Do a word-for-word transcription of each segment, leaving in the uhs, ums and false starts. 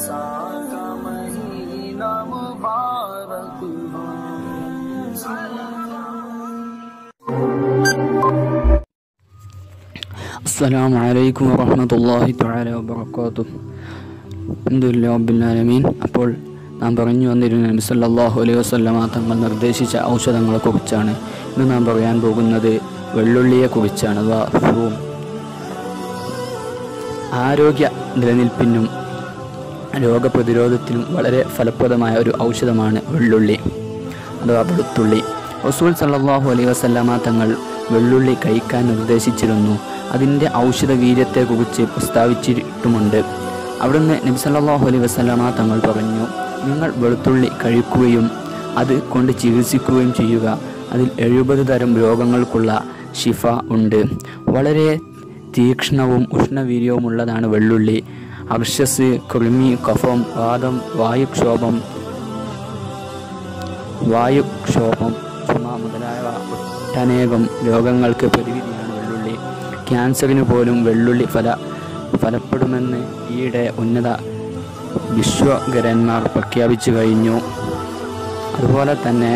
السلام عليكم ورحمة الله تعالى وبركاته. الحمد لله رب العالمين. അപ്പോൾ നാം പറഞ്ഞു വന്നിരുന്ന നബി സല്ലല്ലാഹു അലൈഹി വസല്ലമ തങ്ങൾ നിർദ്ദേശിച്ച ഔഷധങ്ങളെക്കുറിച്ചാണ്. ഇന്ന് നാം പറയാൻ പോകുന്നത് വെള്ളുള്ളിയെക്കുറിച്ചാണ്, അഥവാ ധൂം. ആരോഗ്യ നിലനിൽപ്പിനും രോഗപ്രതിരോധത്തിനും വളരെ ഫലപ്രദമായ ഒരു ഔഷധമാണ് വെള്ളുള്ളി അഥവാ വെളുത്തുള്ളി. റസൂൽ സല്ലല്ലാഹു അലൈഹി വസല്ലമ തങ്ങൾ വെള്ളുള്ളി കഴിക്കാൻ നിർദ്ദേശിച്ചിരുന്നു. അതിൻ്റെ ഔഷധ വീര്യത്തെക്കുറിച്ച് പ്രസ്താവിച്ചിട്ടുമുണ്ട്. അവിടുന്ന് നബി സല്ലല്ലാഹു അലൈഹി വസല്ലമ തങ്ങൾ പറഞ്ഞു, നിങ്ങൾ വെളുത്തുള്ളി കഴിക്കുകയും അത് കൊണ്ട് ചികിത്സിക്കുകയും ചെയ്യുക. അതിൽ എഴുപത് തരം രോഗങ്ങൾക്കുള്ള ശിഫ ഉണ്ട്. വളരെ തീക്ഷ്ണവും ഉഷ്ണവീര്യവുമുള്ളതാണ് വെള്ളുള്ളി. അർശസ്, കൃമി, കഫം, വാദം, വായുക്ഷോഭം വായുക്ഷോഭം ചുമ മുതലായവ ഒട്ടനേകം രോഗങ്ങൾക്ക് പ്രതിവിധിയാണ് വെള്ളുള്ളി. ക്യാൻസറിന് പോലും വെള്ളുള്ളി ഫല ഫലപ്പെടുമെന്ന് ഈയിടെ ഉന്നത വിശ്വകരന്മാർ പ്രഖ്യാപിച്ചു കഴിഞ്ഞു. അതുപോലെ തന്നെ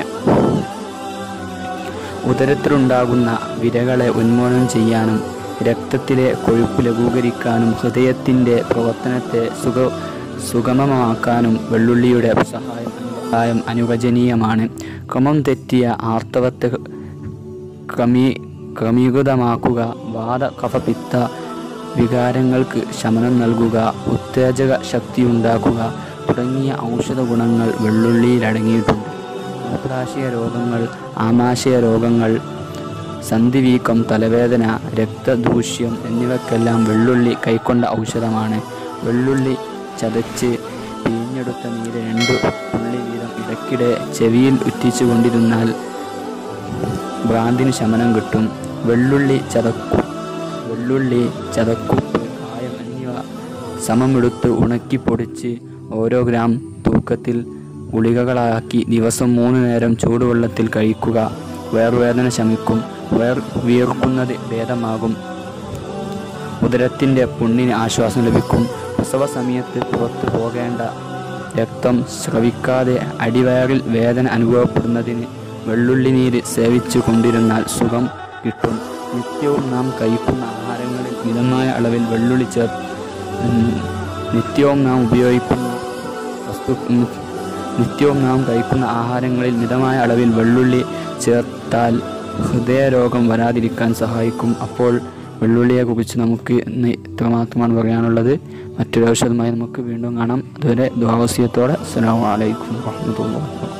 ഉദരത്തിലുണ്ടാകുന്ന വിരകളെ ഉന്മൂലനം ചെയ്യാനും രക്തത്തിലെ കൊഴുപ്പ് ലഘൂകരിക്കാനും ഹൃദയത്തിൻ്റെ പ്രവർത്തനത്തെ സുഖ സുഗമമാക്കാനും വെള്ളുള്ളിയുടെ സഹായം സഹായം അനുവചനീയമാണ്. ക്രമം തെറ്റിയ ആർത്തവത്തെ ക്രമീ ക്രമീകൃതമാക്കുക, വാത കഫപിത്ത വികാരങ്ങൾക്ക് ശമനം നൽകുക, ഉത്തേജക ശക്തിയുണ്ടാക്കുക തുടങ്ങിയ ഔഷധ ഗുണങ്ങൾ വെള്ളുള്ളിയിൽ അടങ്ങിയിട്ടുണ്ട്. മൂത്രാശയ രോഗങ്ങൾ, ആമാശയ രോഗങ്ങൾ, സന്ധിവീക്കം, തലവേദന, രക്തദൂഷ്യം എന്നിവയ്ക്കെല്ലാം വെള്ളുള്ളി കൈക്കൊണ്ട ഔഷധമാണ്. വെള്ളുള്ളി ചതച്ച് പിഴിഞ്ഞെടുത്ത നീര് രണ്ട് തുള്ളി വീതം ഇടയ്ക്കിടെ ചെവിയിൽ ഉറ്റിച്ചു കൊണ്ടിരുന്നാൽ ഭ്രാന്തിന് ശമനം കിട്ടും. വെള്ളുള്ളി ചതക്കു വെള്ളുള്ളി ചതക്കുപ്പ്, കായം എന്നിവ സമമെടുത്ത് ഉണക്കി പൊടിച്ച് ഓരോ ഗ്രാം തൂക്കത്തിൽ ഗുളികകളാക്കി ദിവസം മൂന്ന് നേരം ചൂടുവെള്ളത്തിൽ കഴിക്കുക. വയറുവേദന ശമിക്കും, വയർ വീർക്കുന്നത് ഭേദമാകും, ഉദരത്തിൻ്റെ പുണ്ണിന് ആശ്വാസം ലഭിക്കും. പ്രസവ സമയത്ത് പുറത്തു പോകേണ്ട രക്തം സ്രവിക്കാതെ അടിവയറിൽ വേദന അനുഭവപ്പെടുന്നതിന് വെള്ളുള്ളി നീര് സേവിച്ചു കൊണ്ടിരുന്നാൽ സുഖം കിട്ടും. നിത്യവും നാം കഴിക്കുന്ന ആഹാരങ്ങളിൽ മിതമായ അളവിൽ വെള്ളുള്ളി ചേർ നിത്യവും നാം ഉപയോഗിക്കുന്ന വസ്തു നിത്യവും നാം കഴിക്കുന്ന ആഹാരങ്ങളിൽ മിതമായ അളവിൽ വെള്ളുള്ളി ചേർത്താൽ ഹൃദയരോഗം വരാതിരിക്കാൻ സഹായിക്കും. അപ്പോൾ വെള്ളുള്ളിയെക്കുറിച്ച് നമുക്ക് ഇന്ന് ഇത്രമാത്രമാണ് പറയാനുള്ളത്. മറ്റൊരു ഔഷധമായി നമുക്ക് വീണ്ടും കാണാം. അതുവരെ ദുആ വസിയത്തോടെ അസ്സലാമു അലൈക്കും വറഹ്മത്തുള്ളാഹി.